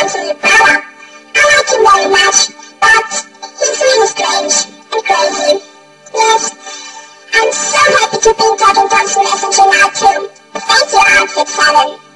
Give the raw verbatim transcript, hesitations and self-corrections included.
handsome fella. I like him very much, but he's really strange and crazy. Yes, I'm so happy to be talking to Thompson Messenger now too. Thank you, Outfit seven.